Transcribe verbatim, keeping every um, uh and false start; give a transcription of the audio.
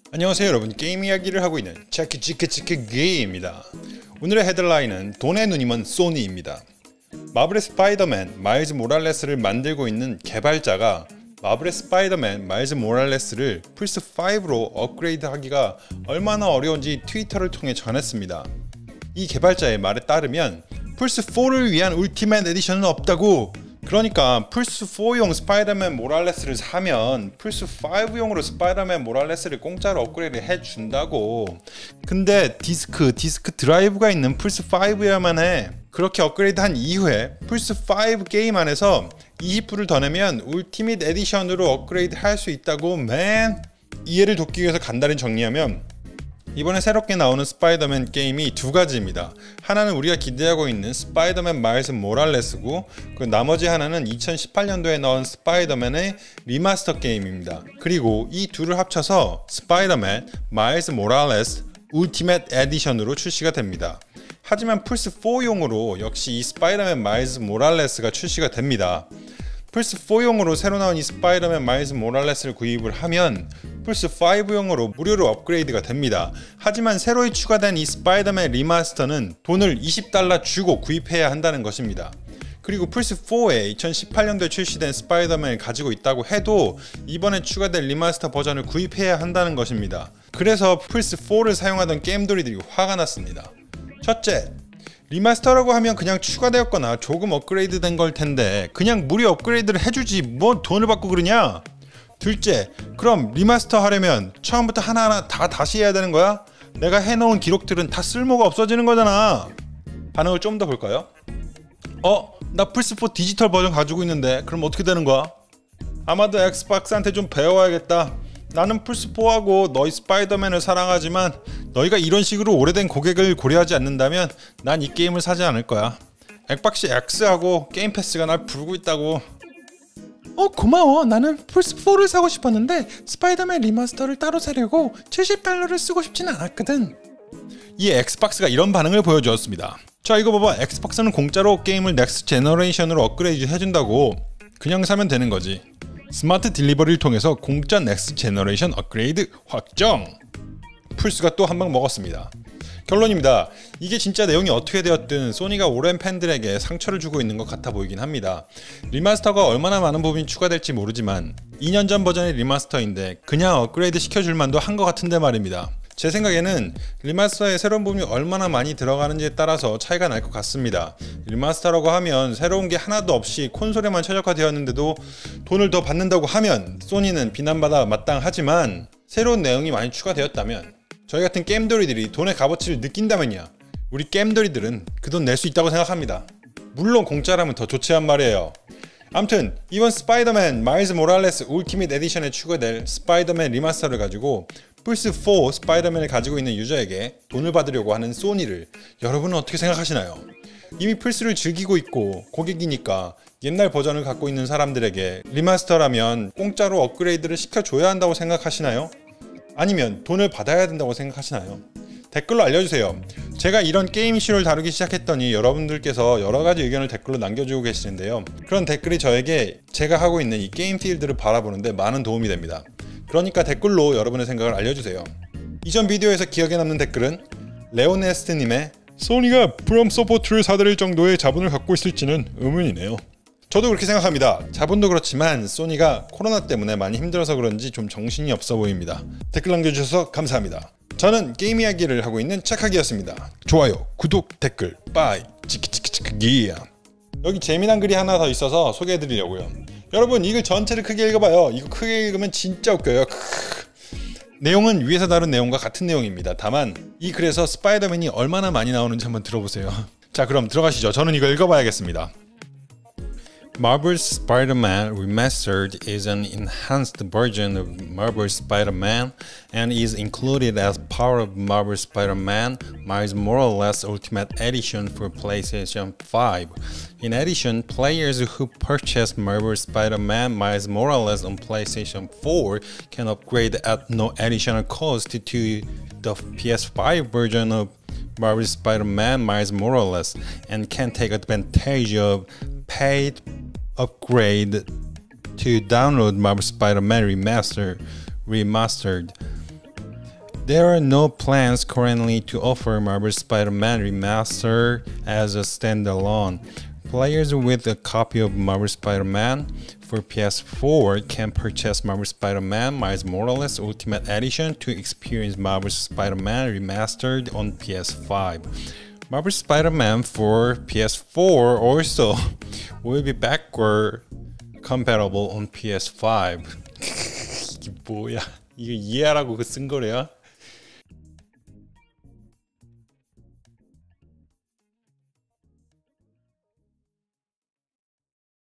안녕하세요 여러분, 게임 이야기를 하고 있는 체크치크치크게임입니다. 오늘의 헤드라인은 돈에 눈이 먼 소니입니다. 마블의 스파이더맨 마일즈 모랄레스를 만들고 있는 개발자가 마블의 스파이더맨 마일즈 모랄레스를 플스 파이브로 업그레이드 하기가 얼마나 어려운지 트위터를 통해 전했습니다. 이 개발자의 말에 따르면 플스 포를 위한 울티메트 에디션은 없다고, 그러니까 플스 포용 스파이더맨 모랄레스를 사면 플스 파이브용으로 스파이더맨 모랄레스를 공짜로 업그레이드 해준다고. 근데 디스크, 디스크 드라이브가 있는 플스 파이브여야만 해. 그렇게 업그레이드 한 이후에 플스 파이브 게임 안에서 이십 불을 더 내면 울티밋 에디션으로 업그레이드 할 수 있다고. 맨 이해를 돕기 위해서 간단히 정리하면 이번에 새롭게 나오는 스파이더맨 게임이 두 가지입니다. 하나는 우리가 기대하고 있는 스파이더맨 마일즈 모랄레스고, 그 나머지 하나는 이천십팔 년도에 나온 스파이더맨의 리마스터 게임입니다. 그리고 이 둘을 합쳐서 스파이더맨 마일즈 모랄레스 울티밋 에디션으로 출시가 됩니다. 하지만 플스 포용으로 역시 이 스파이더맨 마일즈 모랄레스가 출시가 됩니다. 플스 포용으로 새로 나온 이 스파이더맨 마일즈 모랄레스를 구입을 하면 플스 파이브용으로 무료로 업그레이드가 됩니다. 하지만 새로 추가된 이 스파이더맨 리마스터는 돈을 이십 달러 주고 구입해야 한다는 것입니다. 그리고 플스 포에 이천십팔 년도에 출시된 스파이더맨을 가지고 있다고 해도 이번에 추가된 리마스터 버전을 구입해야 한다는 것입니다. 그래서 플스 포를 사용하던 게임돌이들이 화가 났습니다. 첫째, 리마스터라고 하면 그냥 추가되었거나 조금 업그레이드 된 걸 텐데 그냥 무료 업그레이드를 해주지 뭐 돈을 받고 그러냐? 둘째, 그럼 리마스터 하려면 처음부터 하나하나 다 다시 해야 되는 거야? 내가 해놓은 기록들은 다 쓸모가 없어지는 거잖아. 반응을 좀 더 볼까요? 어? 나 플스 포 디지털 버전 가지고 있는데 그럼 어떻게 되는 거야? 아마도 엑스박스한테 좀 배워야겠다. 나는 플스 포하고 너희 스파이더맨을 사랑하지만 너희가 이런 식으로 오래된 고객을 고려하지 않는다면 난 이 게임을 사지 않을 거야. 엑박스 X하고 게임 패스가 날 부르고 있다고. 어 고마워. 나는 플스 포를 사고 싶었는데 스파이더맨 리마스터를 따로 사려고 칠십 달러를 쓰고 싶진 않았거든. 이 엑스박스가 이런 반응을 보여주었습니다. 자 이거 봐봐, 엑스박스는 공짜로 게임을 넥스트 제너레이션으로 업그레이드 해준다고. 그냥 사면 되는 거지. 스마트 딜리버리를 통해서 공짜 넥스트 제너레이션 업그레이드 확정! 플스가 또 한 방 먹었습니다. 결론입니다. 이게 진짜 내용이 어떻게 되었든 소니가 오랜 팬들에게 상처를 주고 있는 것 같아 보이긴 합니다. 리마스터가 얼마나 많은 부분이 추가될지 모르지만 이 년 전 버전의 리마스터인데 그냥 업그레이드 시켜줄 만도 한 것 같은데 말입니다. 제 생각에는 리마스터에 새로운 부분이 얼마나 많이 들어가는지에 따라서 차이가 날 것 같습니다. 리마스터라고 하면 새로운 게 하나도 없이 콘솔에만 최적화되었는데도 돈을 더 받는다고 하면 소니는 비난받아 마땅하지만 새로운 내용이 많이 추가되었다면, 저희 같은 게임돌이들이 돈의 값어치를 느낀다면요, 우리 게임돌이들은 그 돈 낼 수 있다고 생각합니다. 물론 공짜라면 더 좋지한 말이에요. 암튼 이번 스파이더맨 마일즈 모랄레스 울티밋 에디션에 추가될 스파이더맨 리마스터를 가지고 플스 포 스파이더맨을 가지고 있는 유저에게 돈을 받으려고 하는 소니를 여러분은 어떻게 생각하시나요? 이미 플스를 즐기고 있고 고객이니까 옛날 버전을 갖고 있는 사람들에게 리마스터라면 공짜로 업그레이드를 시켜줘야 한다고 생각하시나요? 아니면 돈을 받아야 된다고 생각하시나요? 댓글로 알려주세요. 제가 이런 게임 이슈를 다루기 시작했더니 여러분들께서 여러가지 의견을 댓글로 남겨주고 계시는데요, 그런 댓글이 저에게 제가 하고 있는 이 게임 필드를 바라보는데 많은 도움이 됩니다. 그러니까 댓글로 여러분의 생각을 알려주세요. 이전 비디오에서 기억에 남는 댓글은 레오네스트님의 소니가 프롬 소프트를 사들일 정도의 자본을 갖고 있을지는 의문이네요. 저도 그렇게 생각합니다. 자본도 그렇지만 소니가 코로나 때문에 많이 힘들어서 그런지 좀 정신이 없어 보입니다. 댓글 남겨주셔서 감사합니다. 저는 게임 이야기를 하고 있는 착하기였습니다. 좋아요, 구독, 댓글, 빠이, 치키치키치키기야. 여기 재미난 글이 하나 더 있어서 소개해드리려고요. 여러분 이 글 전체를 크게 읽어봐요. 이거 크게 읽으면 진짜 웃겨요. 내용은 위에서 다룬 내용과 같은 내용입니다. 다만 이 글에서 스파이더맨이 얼마나 많이 나오는지 한번 들어보세요. 자 그럼 들어가시죠. 저는 이거 읽어봐야겠습니다. Marvel's Spider-Man Remastered is an enhanced version of Marvel's Spider-Man and is included as part of Marvel's Spider-Man Miles Morales Ultimate Edition for PlayStation five. In addition, players who purchase Marvel's Spider-Man Miles Morales on PlayStation four can upgrade at no additional cost to the P S five version of Marvel's Spider-Man Miles Morales and can take advantage of paid upgrade to download Marvel Spider-Man Remaster, Remastered There are no plans currently to offer Marvel Spider-Man Remastered as a standalone. Players with a copy of Marvel Spider-Man for P S four can purchase Marvel Spider-Man Miles Morales Ultimate Edition to experience Marvel Spider-Man Remastered on P S five. Marvel Spider-Man for P S four also will be backward compatible on P S five. 이게 뭐야? 이거 이해하라고 그 쓴 거래요?